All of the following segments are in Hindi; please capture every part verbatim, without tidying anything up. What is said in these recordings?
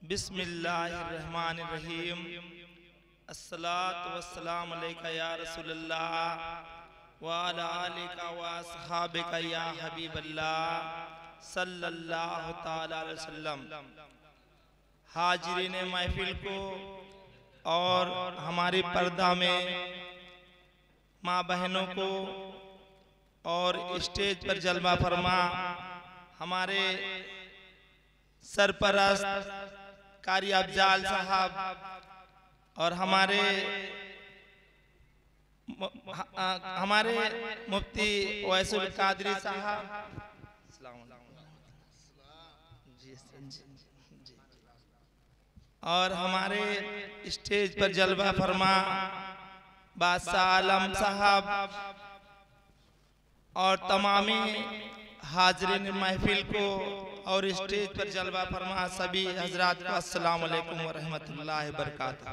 बिस्मिल्लाहिर्रहमानिर्रहीम। अस्सलातु वस्सलामु अलैका या रसूलल्लाह व अला आलिका व अस्हाबिका या हबीबल्लाह सल्लल्लाहु ताला अलैहि वसल्लम। हाजिरीन महफिल को और हमारी पर्दा में माँ बहनों को और स्टेज पर जलवा फरमा हमारे सरपरस्त कारी अफजाल साहब और हमारे हमारे मुफ्ती वैसुल कादरी साहब और हमारे स्टेज पर जलवा फरमा बादशाह आलम साहब और तमामी हाजरीन महफिल को और स्टेज पर जलवा फरमा सभी हजरात को अस्सलाम वालेकुम व रहमतुल्लाहि व बरकातहू।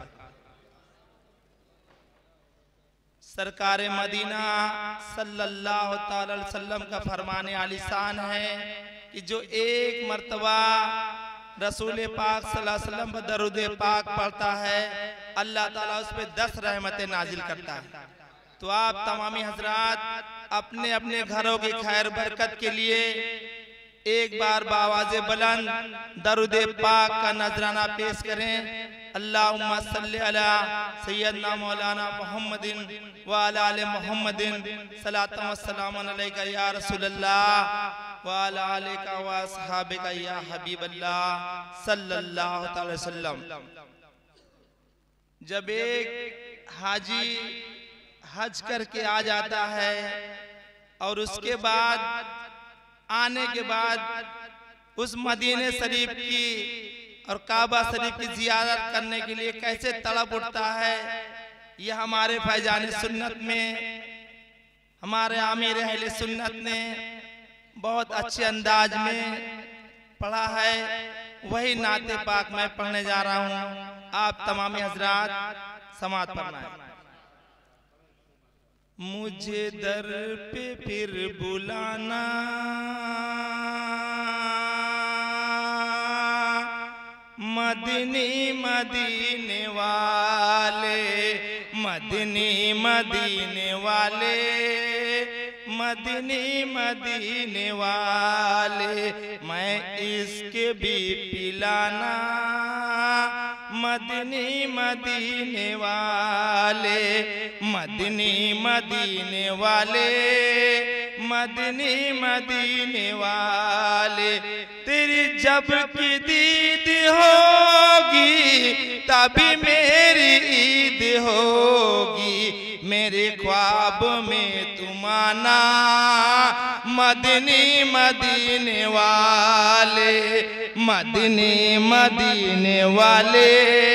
सरकार मदीना सल्लल्लाहु ताला अलैहि वसल्लम का फरमाने आलिशान है कि जो एक मर्तबा रसूल पाक सल्लल्लाहु अलैहि वसल्लम पर दरूद पाक पढ़ता है अल्लाह ताला उस पर दस रहमतें नाजिल करता है। तो आप तमामी हजरात अपने अपने घरों की खैर बरकत के लिए एक बार बावाज़े बुलंद दरूद पाक का नजराना पेश करें। अल्लाहुम्मा सल्ली अला सय्यदना मौलाना मुहम्मदिन व अला आलि मुहम्मदिन सलातन व सलामुन अलैका या रसूलल्लाह व अला आलिका व अस्हाबिका या हबीबल्लाह सल्लल्लाहु अलैहि वसल्लम। जब एक हाजी हज करके आ जाता है और उसके बाद आने के बाद उस मदीने शरीफ की और काबा शरीफ की जियारत करने के लिए कैसे तड़प उठता है, यह हमारे फैजान सुन्नत में हमारे आमिर अहले सुन्नत ने बहुत अच्छे अंदाज में पढ़ा है। वही नाते पाक मैं पढ़ने जा रहा हूँ, आप तमामी हजरात समात फरमाएं। मुझे दर पे फिर बुलाना मदनी मदीने वाले, मदनी मदीने वाले, मदनी मदीने वाले, मैं इसके भी पिलाना मदनी मदीने वाले, मदनी मदीने वाले, मदनी मदीने वाले। तेरी जब की दीद होगी तभी मेरी ईद होगी, मेरे ख्वाब में तुम आना मदनी मदीने वाले, मदनी मदीने वाले,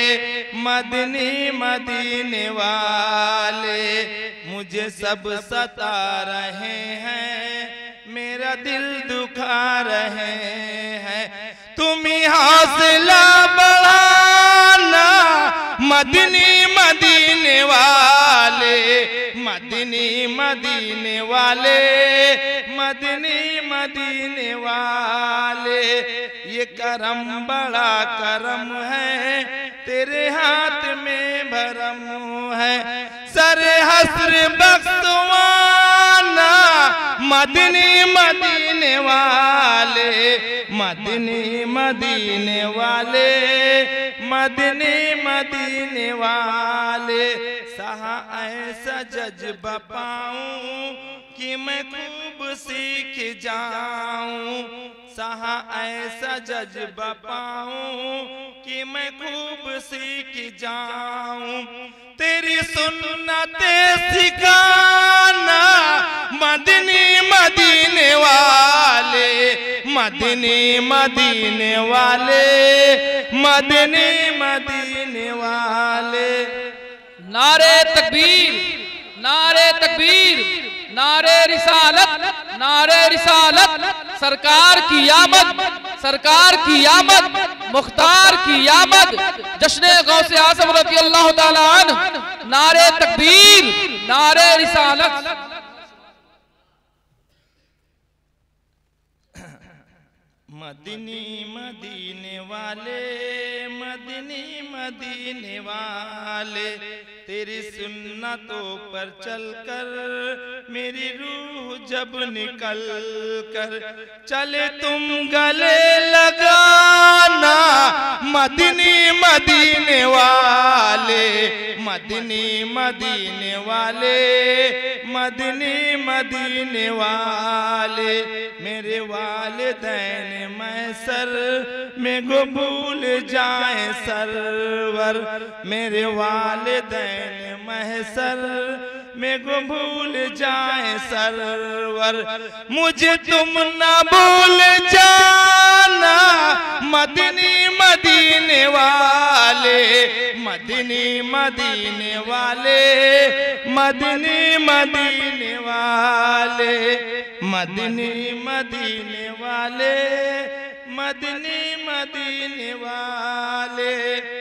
मदनी मदीने वाले। मुझे सब सता रहे हैं मेरा दिल दुखा रहे हैं, तुम ही हौसला बढ़ाना मदनी मदीने वाले, मदनी मदीने वाले, मदनी मदीने वाले। ये करम बड़ा करम है तेरे हाथ में भरम है, सर हस्र बख्शवाना मदनी मदीने वाले, मदनी मदीने वाले, मदनी मदीने वाले। सहा ऐसा जज्बा पाऊं कि मैं खूब सीख जाऊं, सहा ऐसा जज्बा पाऊं कि मैं खूब सीख जाऊं। तेरी सुन्नते सिखाना मदनी मदीने वाले, मदनी मदीने वाले, मदनी मदीने वाले। नारे तकबीर, नारे तकबीर, नारे रिसालत, नारे रिसालत। सरकार की आमद, सरकार की आमद, मुख्तार की आमद, जश्न गौसे आज़म रज़ी अल्लाह ताला अन्हु। नारे तकबीर, नारे रिसालत। मदनी मदीने वाले, मदनी मदीने वाले, तेरी सुन्नतों पर चलकर मेरी रूह जब निकल कर चले तुम गले लगाना, मदनी मदीने वाले, मदनी मदीने वाले, मदनी मदीने वाले, मेरे वालिदैन मैसर में गो भूल जाए सरवर, मेरे वालिदैन महसर में गो भूल जाए सरवर, मुझे तुम ना भूल जाना, मदनी मदीने वाले, मदनी मदीने वाले, मदनी मदीने वाले, मदनी मदीने वाले, मदनी मदीने वाले,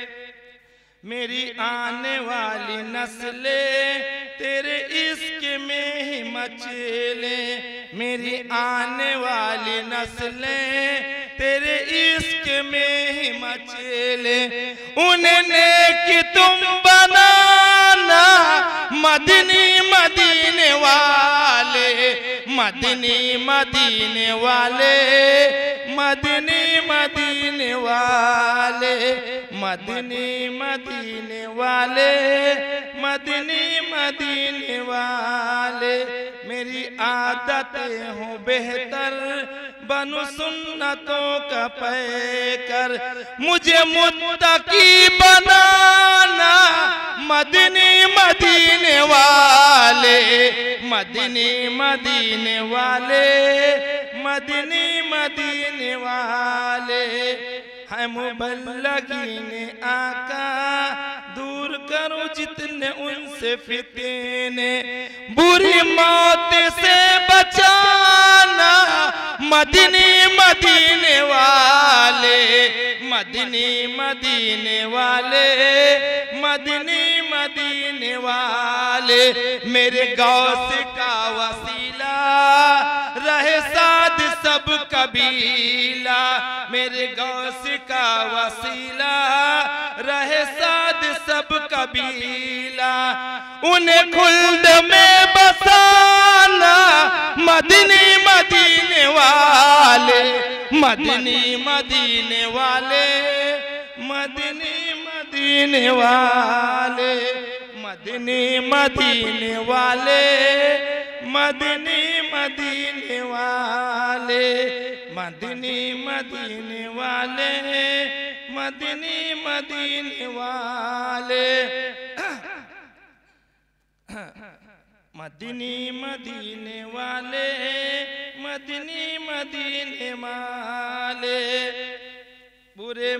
मेरी आने वाली नस्लें तेरे इश्क में ही मचले, मेरी आने वाली नस्लें तेरे इश्क में ही मचले, उन्हें नेक तुम बनाना, मदनी मदीने वाले, मदनी मदीने वाले, मदनी मदीने वाले, मदनी मदीने वाले, मदनी मदीने वाले, मेरी आदतें हो बेहतर बनु सुन्नतों का पैकर, मुझे मुत्तकी बनाना, मदनी मदीने वाले, मदनी मदीने वाले, मदनी मदीने वाले, है मुबल्लगीन आका दूर करो जितने उनसे फितने, बुरी मौत से बचाना, मदनी मदीने वाले, मदनी मदीने वाले, मदनी मदीने वाले, मेरे गौस का वसीला रहे साथ सब कबीला, मेरे गौस का वसीला रहे साथ सब कबीला, उन्हें खुल्द में बसाना, मदनी मदीने वाले, मदनी मदीने वाले, मदनी मदीने वाले, मदनी मदीने वाले, मदनी मदीने वाले, मदनी मदीने वाले, मदनी मदीने वाले, मदनी मदीने वाले, मदनी मदीने वाले, बुरे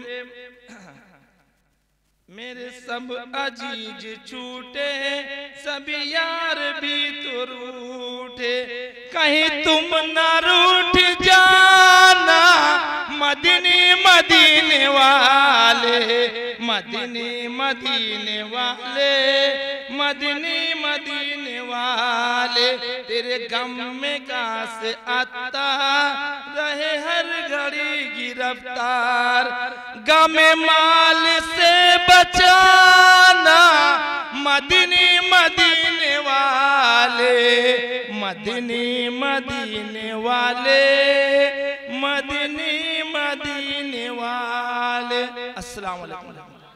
मेरे सब अजीज छूटे, सभी यार भी तो रूठे, कहीं तुम न रूठ जाना, मदनी मदीने वाले, मदनी मदीने वाले, मदनी मदीने वाले, तेरे गम में काश आता रहे हर घड़ी गिरफ्तार, गम माल से बचाना, मदनी मदीने वाले, मदनी मदीने वाले, मदनी मदीने वाले। अस्सलाम वालेकुम।